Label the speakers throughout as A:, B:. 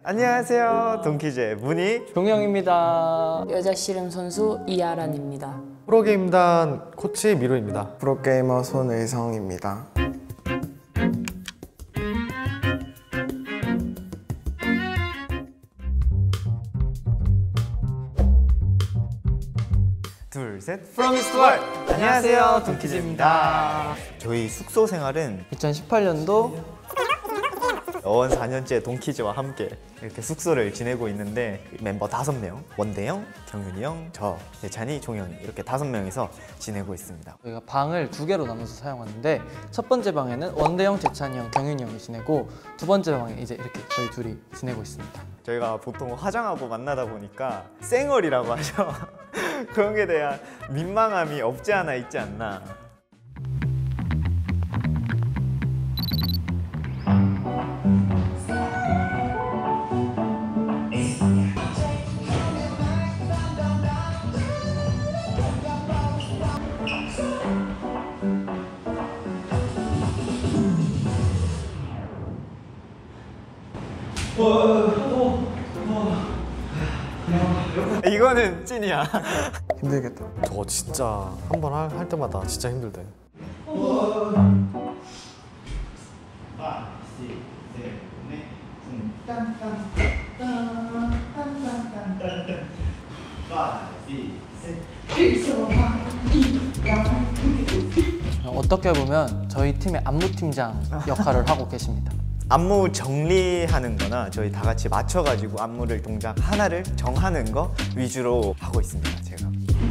A: 안녕하세요. 동키즈의 문희
B: 종영입니다.
C: 여자 씨름 선수 이아란입니다.
D: 프로게임단 코치 미로입니다.
E: 프로게이머 손의성입니다.
A: 둘, 셋. From East World. 안녕하세요. 동키즈입니다. 저희 숙소 생활은
B: 2018년도
A: 어원 4년째 동키즈와 함께 이렇게 숙소를 지내고 있는데 멤버 5명, 원대형, 경윤이 형, 저, 대찬이, 종영이 이렇게 5명이서 지내고 있습니다.
B: 저희가 방을 2개로 나눠서 사용하는데 첫 번째 방에는 원대형, 대찬이 형, 경윤이 형이 지내고 두 번째 방에 이제 이렇게 저희 둘이 지내고 있습니다.
A: 저희가 보통 화장하고 만나다 보니까 쌩얼이라고 하죠. 그런 게 대한 민망함이 없지 않아 있지 않나. 이거는 찐이야.
E: 힘들겠다.
D: 저거 진짜 한 번 할 때마다 진짜 힘들대.
B: 어떻게 보면 저희 팀의 안무팀장 역할을 하고 계십니다.
A: 안무 정리하는 거나 저희 다 같이 맞춰가지고 안무를 동작 하나를 정하는 거 위주로 하고 있습니다, 제가.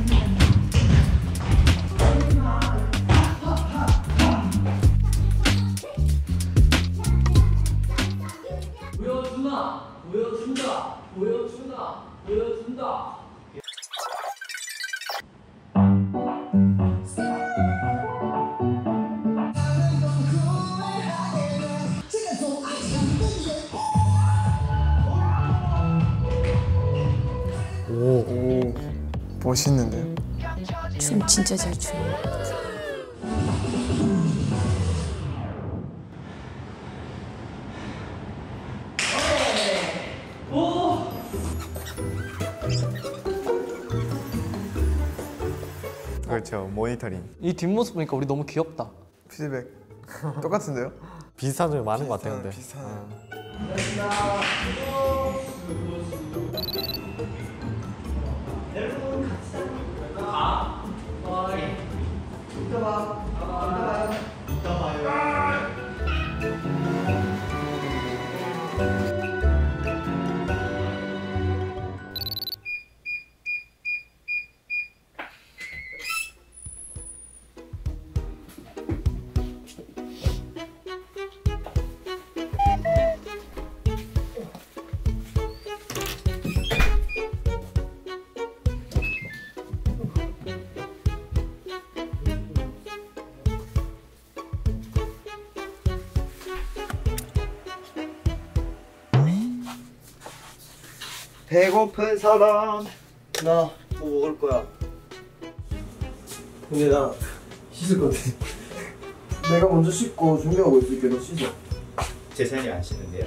F: 보여주나? 보여준다. 보여주나? 보여준다.
E: 오, 멋있는데요?
C: 춤 진짜 잘 추는 것 같아.
A: 그렇죠, 모니터링.
B: 이 뒷모습 보니까 우리 너무 귀엽다.
E: 피드백 똑같은데요?
D: 비슷한 점이 많은 것 같아요. 근데.
E: 비슷한.
G: 배고픈 사람 나 뭐 먹을 거야. 근데 나 씻을 것 같아. 내가 먼저 씻고 준비하고 있을게. 너 씻어. 재산이 안 씻는데요?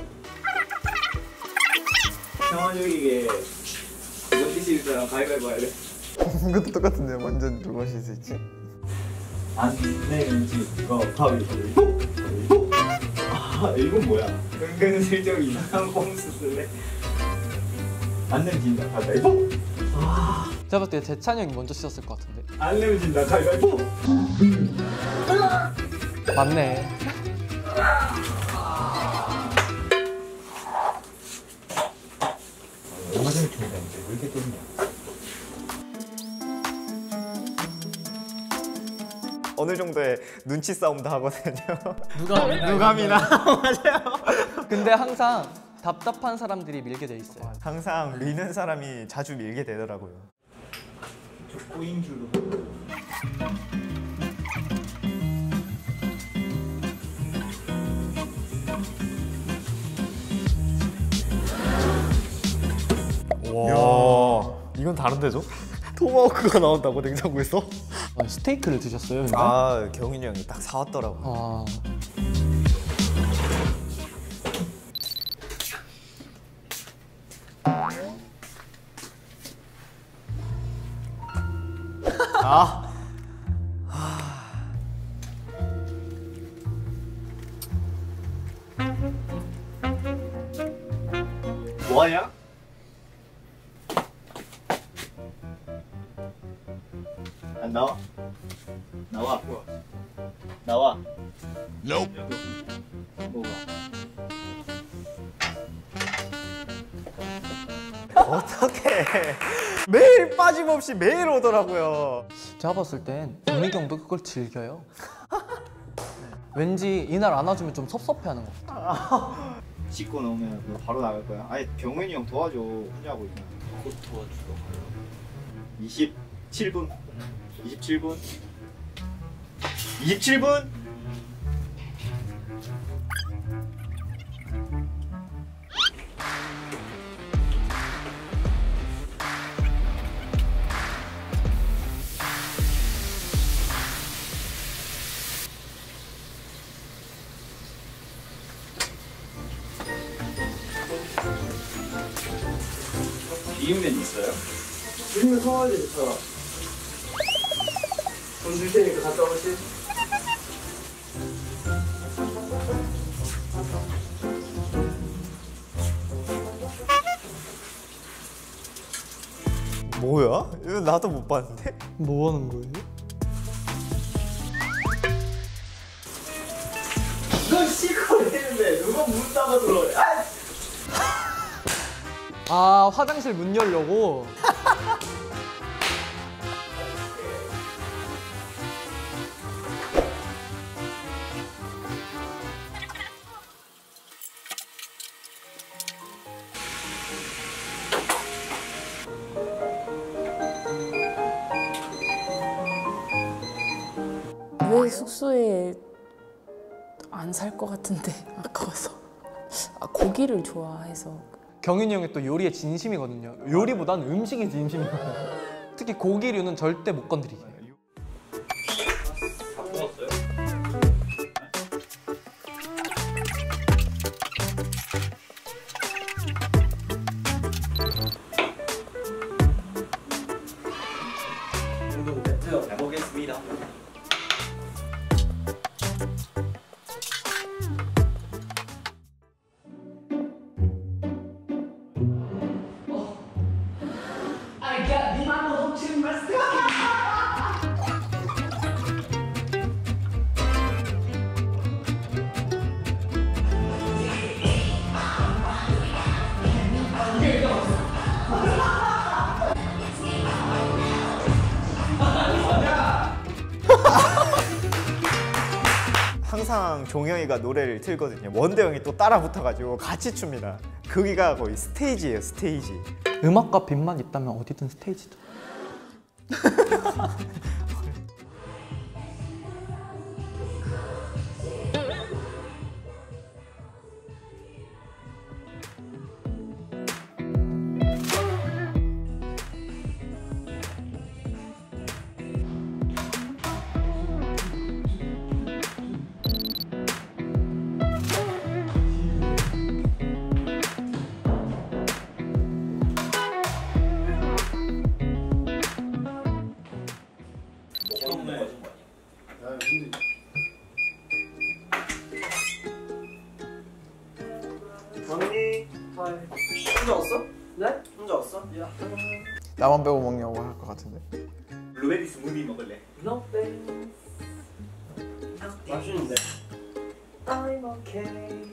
G: 평화적이게 누가 씻을 사람 가위바위보 해야 돼.
E: 이것도 똑같은데요? 완전 누가 쉴 수 있지?
G: 안 내면 지가 가위바위보. 아 이건 뭐야? 은근슬쩍 이상한 꼼수 쓸래? 안 내면 진다 가위바위보.
B: 제가 봤을 때 대찬이 형이 먼저 씻었을 것 같은데.
G: 안 내면 진다 가위바위보.
B: 맞네.
G: 얼마 전에 준비했는데 왜 이렇게 떨리냐?
A: 어느 정도의 눈치 싸움도 하거든요.
B: 누감이나. 맞아요. 근데 항상 답답한 사람들이 밀게 돼 있어요.
A: 항상 미는 사람이 자주 밀게 되더라고요.
G: 저 꼬인 줄로.
D: 와, 이건 다른데죠? 토마호크가 나온다고 냉장고에서?
B: 스테이크를 드셨어요? 근데?
A: 아, 경윤이 형이 딱 사왔더라고요. 아.
G: 뭐하냐? 안 나와? 나와. 나와. 뭐가?
A: 어떡해. 매일 빠짐없이 매일 오더라고요.
B: 제가 봤을 땐 은익이 형도 그걸 즐겨요. 왠지 이날 안아주면 좀 섭섭해하는 것 같아.
G: 씻고 나오면 너 바로 나갈 거야. 아니 경훈이 형 도와줘. 혼자 하고 있나? 곧 도와주러 가요. 27분. 27분. 27분. 비빔면 있어요?
F: 비빔면 사와야 되겠다. 돈 줄 테니까 갔다 오시.
A: 뭐야? 이거 나도 못 봤는데?
B: 뭐 하는 거예요?
F: 너 씻고 있는데 누가 문 닫아 들어오래?
B: 아, 화장실 문 열려고?
C: 왜 숙소에 안 살 것 같은데 아까워서. 아, 고기를 좋아해서.
B: 경윤이 형이 또 요리에 진심이거든요. 요리보단 음식에 진심이거든요. 특히 고기류는 절대 못 건드리게.
G: 잘 보겠습니다.
A: 항상 종영이가 노래를 틀거든요. 원대 형이 또 따라 붙어가지고 같이 춥니다. 거기가 거의 스테이지예요, 스테이지.
B: 음악과 빛만 있다면 어디든 스테이지죠.
F: 언니, 혼자 왔어? 네? 혼자 왔어? 야.
E: 나만 빼고 먹냐고 할 것 같은데.
G: 블루베리 스무디 먹을래?
F: No thanks. 맛있는데. I'm okay.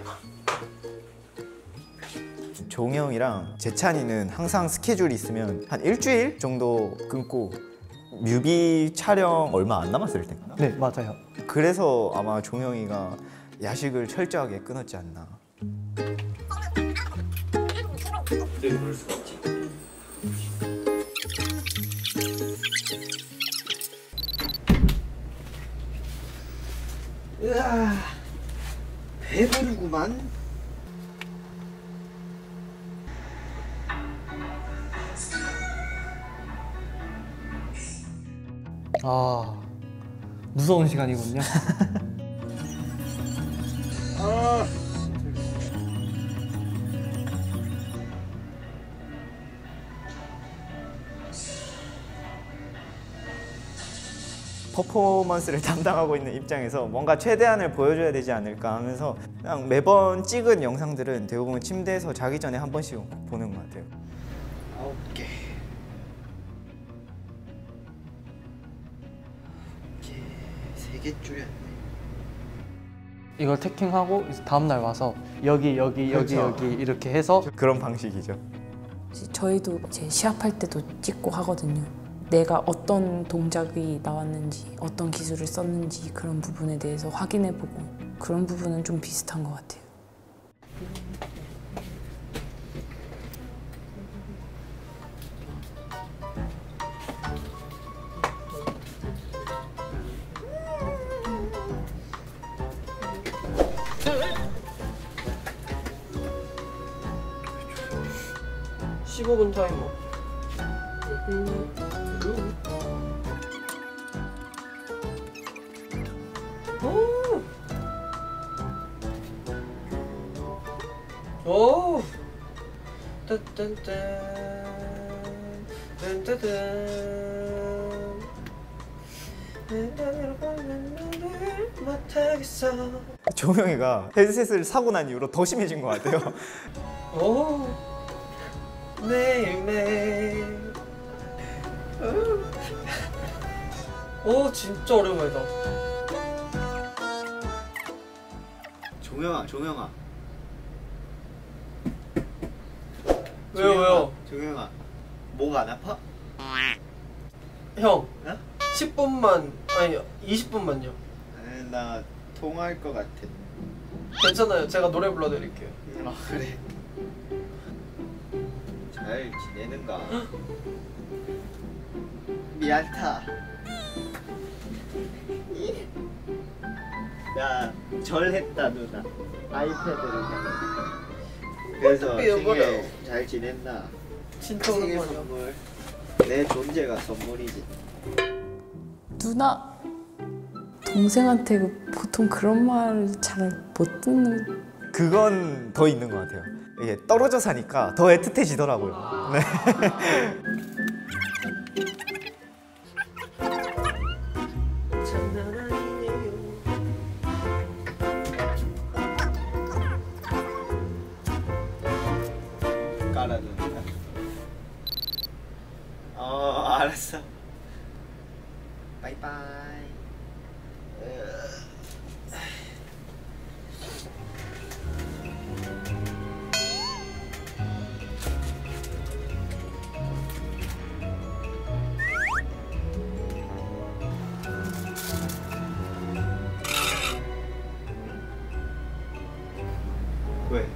A: 종영이랑 재찬이는 항상 스케줄이 있으면 한 일주일 정도 끊고 뮤비 촬영 얼마 안 남았을 때인가?
B: 네, 맞아요.
A: 그래서 아마 종영이가 야식을 철저하게 끊었지 않나.
G: 그때도 그럴 수가 없지.
F: 으아, 배부르구만.
B: 아, 무서운 시간이군요.
A: 퍼포먼스를 담당하고 있는 입장에서 뭔가 최대한을 보여줘야 되지 않을까 하면서 그냥 매번 찍은 영상들은 대부분 침대에서 자기 전에 한 번씩 보는 것 같아요.
G: 9개. 3개 줄였네.
B: 이걸 태킹하고 이제 다음 날 와서 여기 이렇게 해서
A: 그런 방식이죠.
C: 저희도 이제 시합할 때도 찍고 하거든요. 내가 어떤 동작이 나왔는지, 어떤 기술을 썼는지 그런 부분에 대해서 확인해보고 그런 부분은 좀 비슷한 것 같아요.
F: (15분) 타이머. 오. 딴딴딴. 딴딴딴. 못하겠어.
A: 종영이가 헤드셋을 사고 난 이후로 더 심해진 것 같아요.
F: 오. 매일매일. 오, 진짜 오랜만이다.
G: 종영아.
F: 왜요?
G: 종영아, 목 안 아파?
F: 형,
G: 어?
F: 10분만, 아니 20분만요.
G: 아니, 나 통화할 것 같아.
F: 괜찮아요. 제가 노래 불러드릴게요.
G: 아, 그래. 잘 지내는가? 미안타. 나 절했다 누나. 아이패드를. 그래서
F: 삐어버려.
G: 생일 잘 지냈나?
F: 진짜
G: 생일
F: 오랜만이야.
G: 선물. 내 존재가 선물이지.
C: 누나, 동생한테 보통 그런 말 잘 못 듣는.
A: 그건 더 있는 것 같아요. 이게 떨어져 사니까 더 애틋해지더라고요. 네.
F: 장난 아니네요.
G: 깔아준다. 알았어. 바이바이. 왜?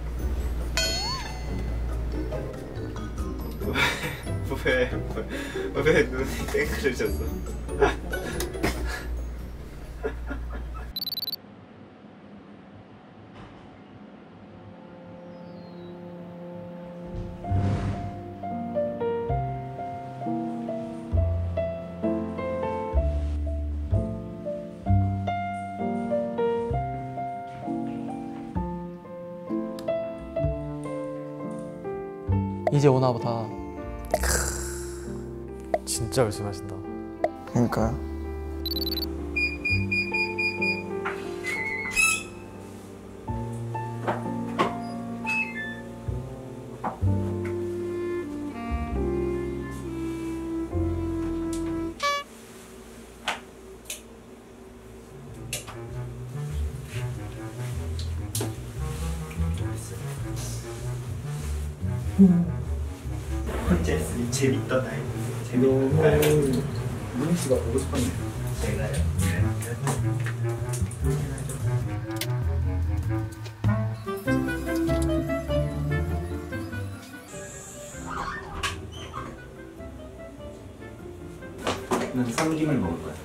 G: 왜 눈이 땡그러졌어?
B: 이제 오나 보다.
D: 진짜 열심히 하신다.
E: 그러니까요.
G: 어쨌으니 재밌던 아이. 재밌는 아이.
H: 문희 씨가 보고 싶었네요.
G: 제가요?
H: 난 삼김을 먹을 거야.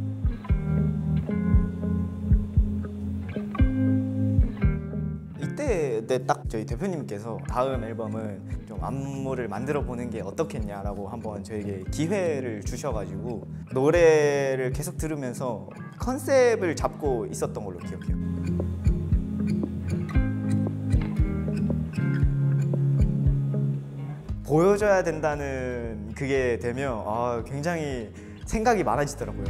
A: 이때 그때 딱 저희 대표님께서 다음 앨범은 좀 안무를 만들어 보는 게 어떻겠냐라고 한번 저에게 기회를 주셔가지고 노래를 계속 들으면서 컨셉을 잡고 있었던 걸로 기억해요. 보여줘야 된다는 그게 되면 굉장히 생각이 많아지더라고요.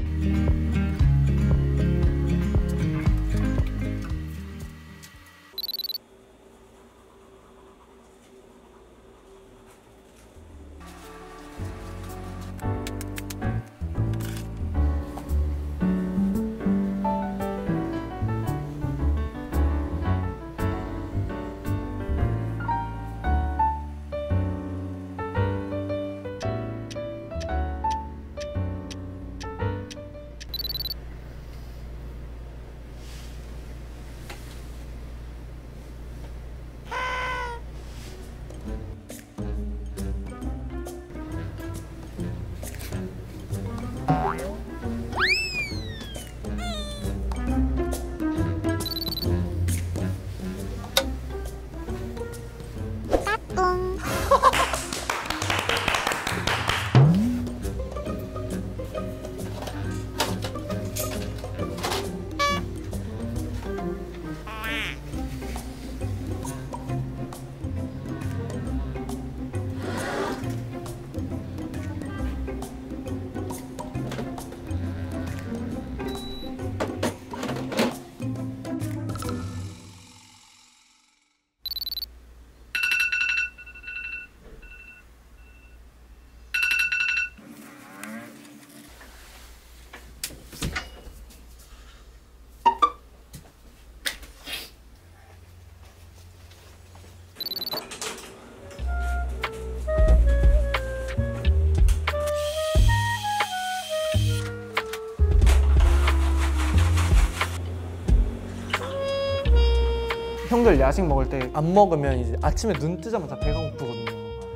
B: 형들 야식 먹을 때 안 먹으면 이제 아침에 눈 뜨자마자 배가 고프거든요.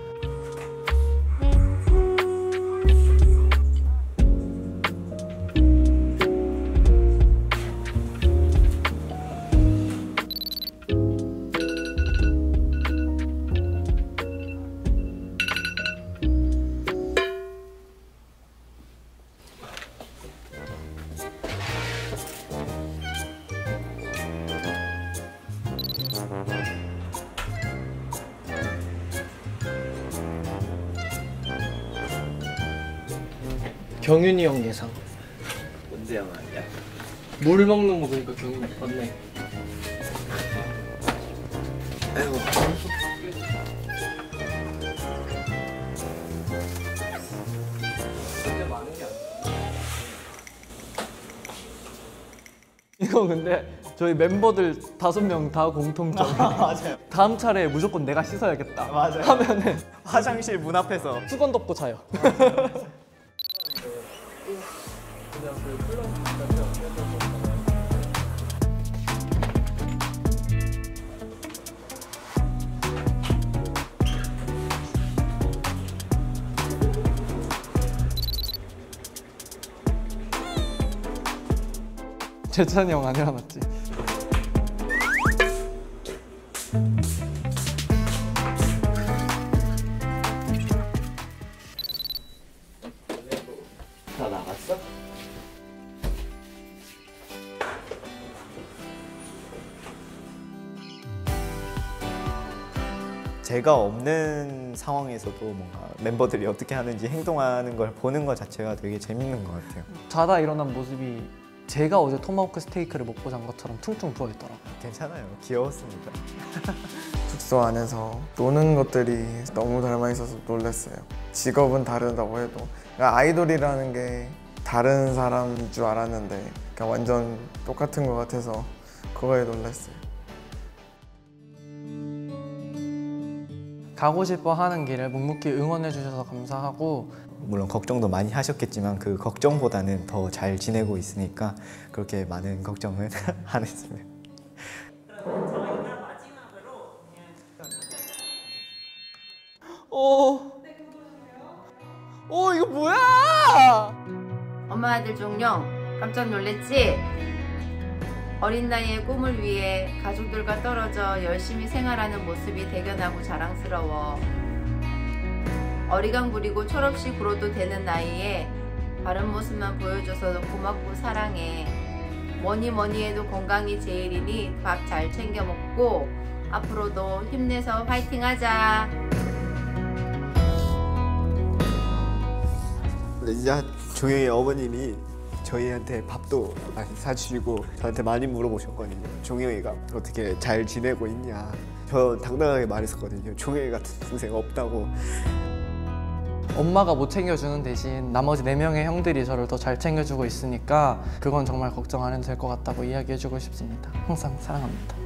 B: 경윤이 형 예상.
F: 뭔데 형 아니야?
B: 물 먹는 거 보니까 경윤이 맞네.
F: 아이고.
B: 이거 근데 저희 멤버들 5명 다 공통점.
A: 맞아요.
B: 다음 차례에 무조건 내가 씻어야겠다.
A: 맞아요.
B: 하면은
A: 화장실 문 앞에서
B: 수건 덮고 자요. 재찬이 형 안 일어났지?
F: 다 나갔어?
A: 제가 없는 상황에서도 뭔가 멤버들이 어떻게 하는지 행동하는 걸 보는 것 자체가 되게 재밌는 것 같아요.
B: 자다 일어난 모습이 제가 어제 토마호크 스테이크를 먹고 잔 것처럼 퉁퉁 부어있더라고요.
A: 괜찮아요. 귀여웠습니다.
E: 숙소 안에서 노는 것들이 너무 닮아 있어서 놀랐어요. 직업은 다르다고 해도 그러니까 아이돌이라는 게 다른 사람인 줄 알았는데 그냥 완전 똑같은 것 같아서 그거에 놀랐어요.
B: 가고 싶어 하는 길을 묵묵히 응원해 주셔서 감사하고,
A: 물론 걱정도 많이 하셨겠지만 그 걱정보다는 더 잘 지내고 있으니까 그렇게 많은 걱정은 안 했으면.
B: 이거 뭐야?
I: 엄마 아들 종영 깜짝 놀랬지? 어린 나이에 꿈을 위해 가족들과 떨어져 열심히 생활하는 모습이 대견하고 자랑스러워. 어리광 부리고 철없이 굴어도 되는 나이에 바른 모습만 보여줘서 고맙고 사랑해. 뭐니 해도 건강이 제일이니 밥 잘 챙겨 먹고 앞으로도 힘내서 파이팅하자.
A: 진짜 종영이 어머님이 저희한테 밥도 많이 사주시고 저한테 많이 물어보셨거든요. 종영이가 어떻게 잘 지내고 있냐. 저 당당하게 말했었거든요. 종영이 같은 동생 없다고.
B: 엄마가 못 챙겨주는 대신 나머지 4명의 형들이 저를 더 잘 챙겨주고 있으니까 그건 정말 걱정 안 해도 될 것 같다고 이야기해주고 싶습니다. 항상 사랑합니다.